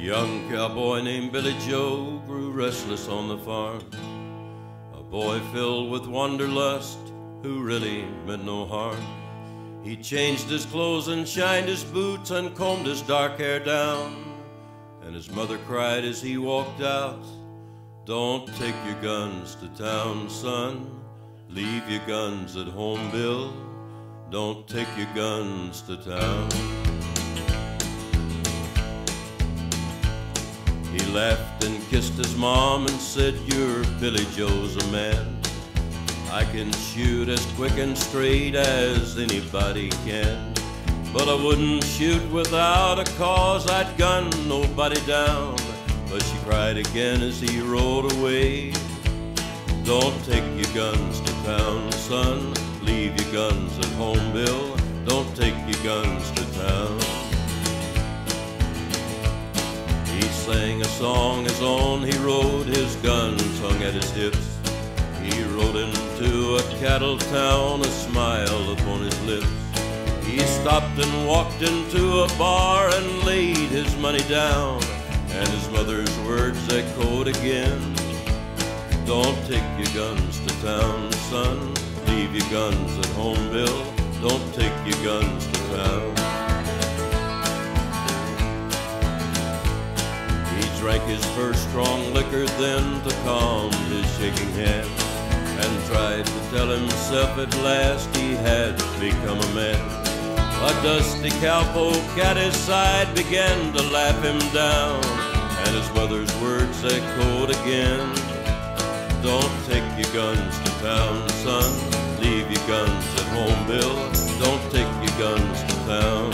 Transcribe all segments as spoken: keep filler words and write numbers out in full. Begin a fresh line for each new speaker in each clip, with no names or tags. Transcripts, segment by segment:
young cowboy named Billy Joe grew restless on the farm. A boy filled with wanderlust who really meant no harm. He changed his clothes and shined his boots and combed his dark hair down. And his mother cried as he walked out, "Don't take your guns to town, son. Leave your guns at home, Bill. Don't take your guns to town." He laughed and kissed his mom and said, "You're Billy Joe's a man. I can shoot as quick and straight as anybody can. But I wouldn't shoot without a cause, I'd gun nobody down." But she cried again as he rode away, "Don't take your guns to town, son. Leave your guns at home, Bill. Don't take your guns to town." He sang a song his own, he rode, his guns hung at his hips. He rode into a cattle town, a smile upon his lips. He stopped and walked into a bar and laid his money down. And his mother's words echoed again, "Don't take your guns to town, son. Leave your guns at home, Bill. Don't take your guns to town." He drank his first strong liquor then to calm his shaking hand, and tried to tell himself at last he had become a man. A dusty cowpoke at his side began to laugh him down, and his mother's words echoed again, "Don't take your guns to town, son. Leave your guns at home, Bill. Don't take your guns to town."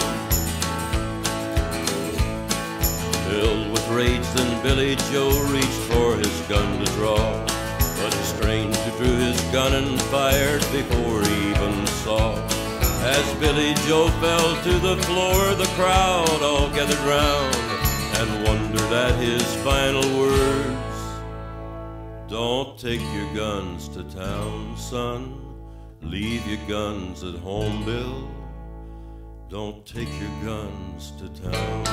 Filled with rage, then Billy Joe reached for his gun to draw, but a stranger drew his gun and fired before he even saw. As Billy Joe fell to the floor, the crowd all gathered round and wondered at his final words, "Don't take your guns to town, son. Leave your guns at home, Bill. Don't take your guns to town."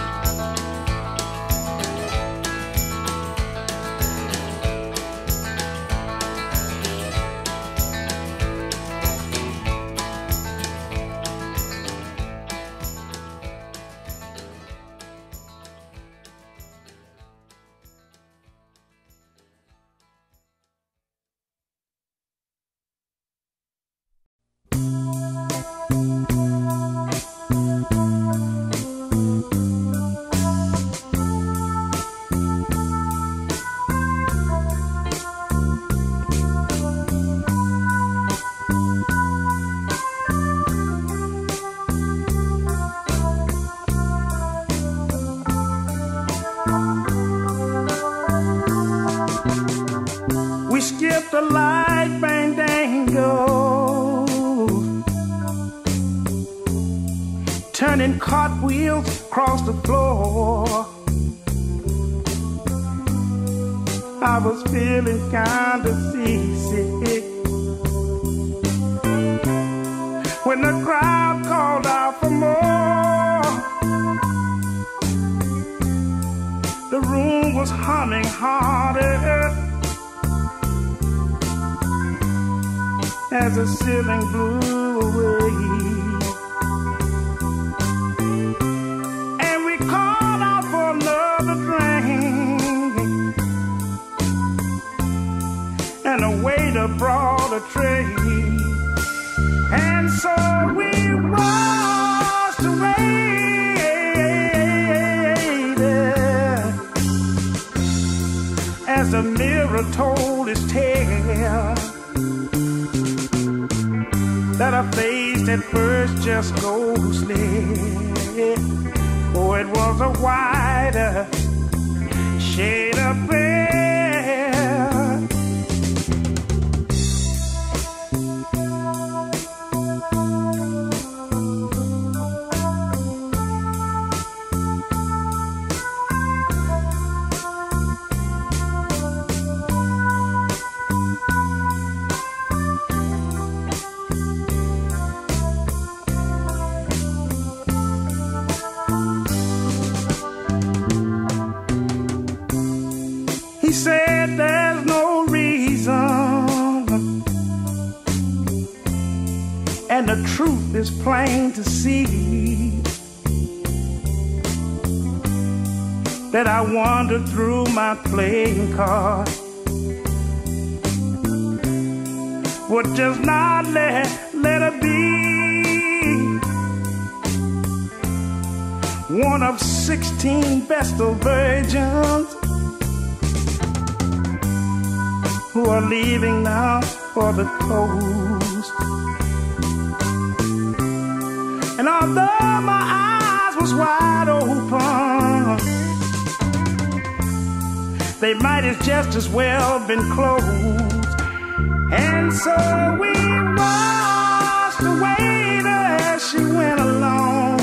The light, bang, dango, turning cartwheels across the floor. I was feeling kinda seasick when the crowd called out for more. The room was humming harder as the ceiling blew away, and we called out for another drink, and the waiter brought a tray, and so we rushed away as the mirror told its tale, that I faced at first just ghostly. Oh, it was a wider shade of pale. and the truth is plain to see, that I wander through my playing cards, would just not let, let her be one of sixteen Vestal virgins who are leaving now for the coast. And although my eyes was wide open, they might have just as well been closed. And so we watched the waiter as she went along,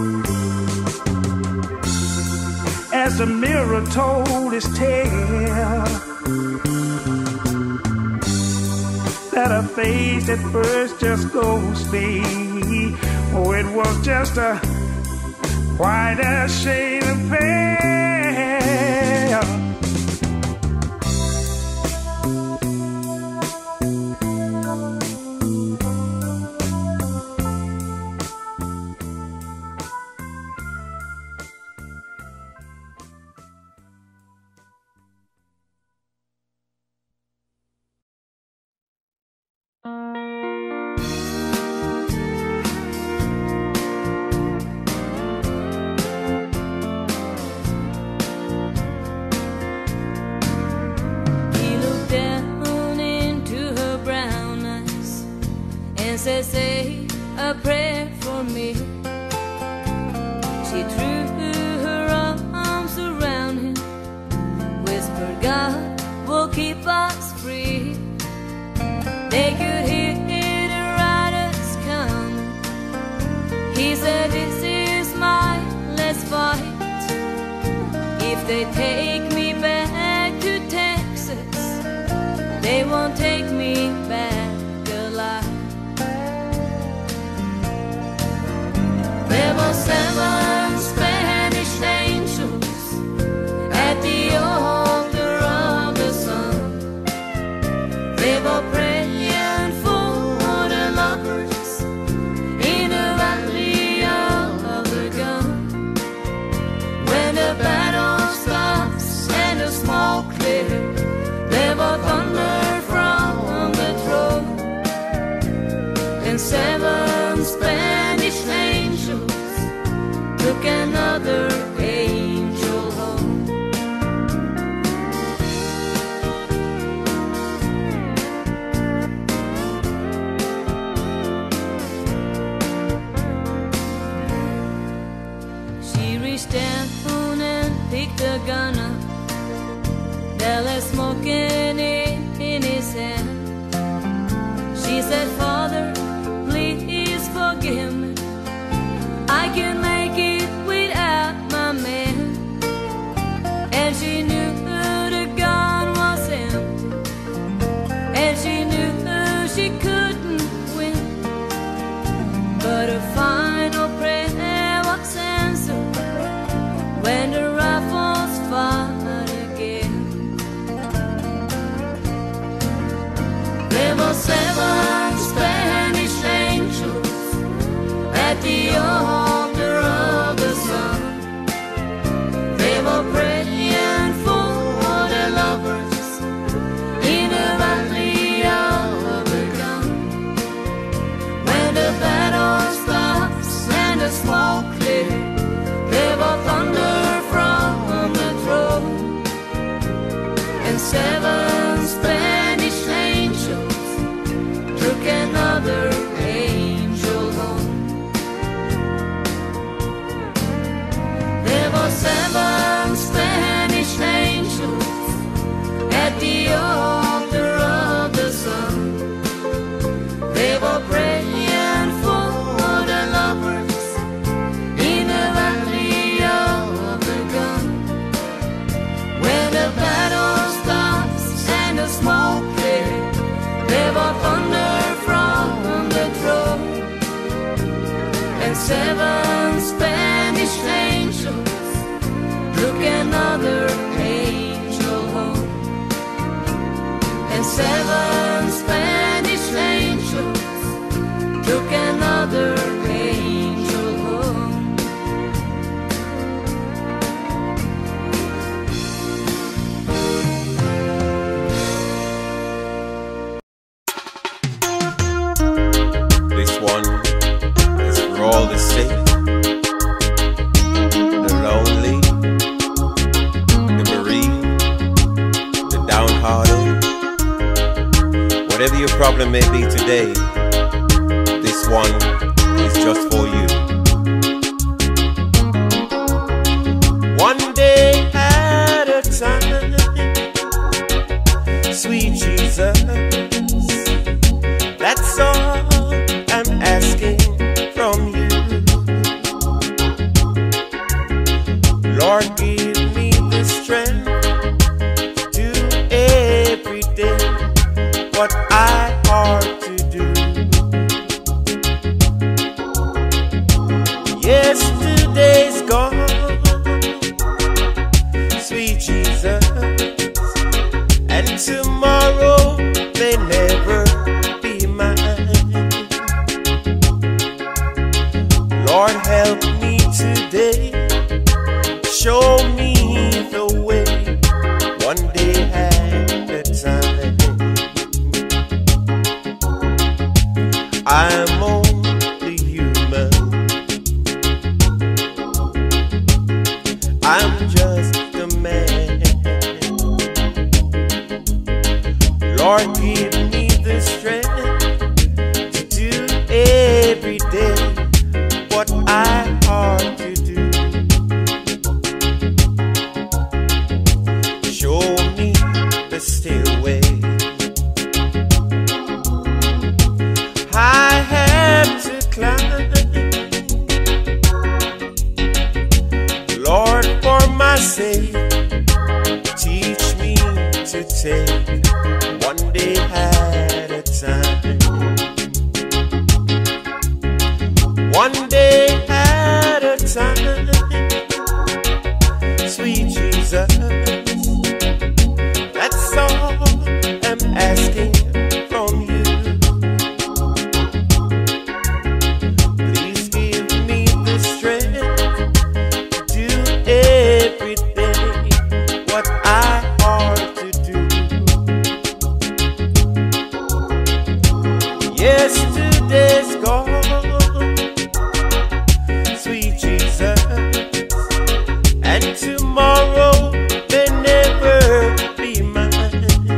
as the mirror told his tale, that her face at first just ghostly. Oh, it was just a quite a shade of pale.
Say a prayer for me. She threw her arms around him, whispered, God will keep us free. They could hear the riders coming. He said, this is my last fight. If they take me back to Texas, they won't take me back alive. There were seven Spanish angels at the altar of the sun. They were praying for the lovers in the valley of the gun. When the battle stops and the smoke clears, there was thunder from the throne, and seven Spanish angels took another angel home. She reached down and picked a gun up that lay smoking in his hand. She said, Father, please forgive me. I can make it without my man. And she knew the gun was empty, and she knew she couldn't win. But her final prayer was answered when the rifles fired again. There were seven Spanish angels at the altar of the sun. They were praying for the lovers in the valley of the gun. When the battle stops and the smoke clears, there was thunder from the throne, and seven Spanish angels took another angel home. There were seven Spanish angels at the altar of the sun. They were praying for the lovers in the valley of the gun. When the battle stops and the smoke clears, there was thunder from the throne, and seven Spanish angels took another angel home. And seven Spanish angels took another
Whatever your problem may be today, this one is just for you. One day at a time, sweet Jesus, that's all I'm asking from you. Lord, give me the strength to do every day what I ought to do. Yesterday's gone, sweet Jesus, and tomorrow may never be mine. Lord, help me today, show me the way, one day at a time. I'm only human, I'm just a man. Lord, give me the strength to do every day what I ought to do. Show me the stairway I have to climb, Lord, for my sake. Teach me to take one day at a time, one day at a time, sweet Jesus, that's all I'm asking from you. Please give me the strength to do everything what I ought to do. Yesterday's gone, sweet Jesus, and tomorrow may never be mine.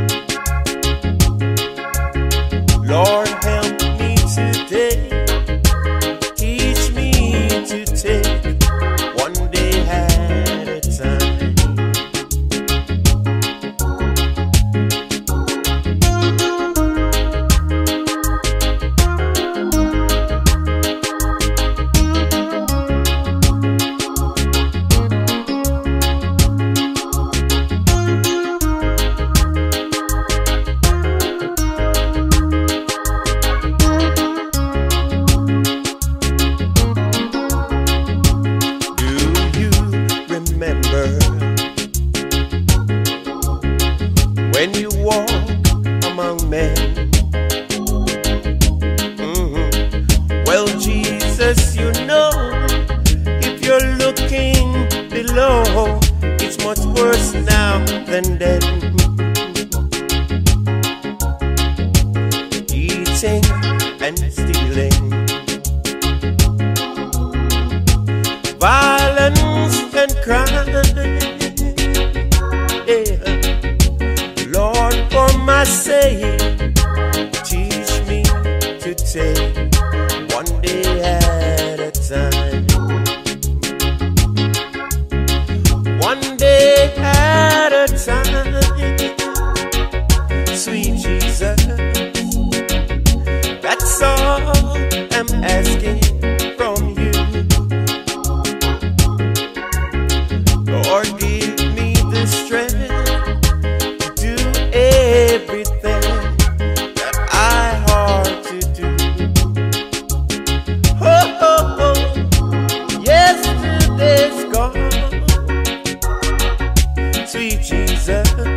Lord, help me today, teach me to take one day at a time. Do you remember when you walk among men? Mhm. Well, Jesus, you know, if you're looking below, it's much worse now than then. Eating and stealing, violence and crime. Yeah. Lord, for my sake, teach me to take one day at a time, one day at a time, sweet Jesus, that's all I'm asking from you. Lord, give me the strength to do everything that I ought to do. Oh, oh, oh. Yesterday's gone, sweet Jesus,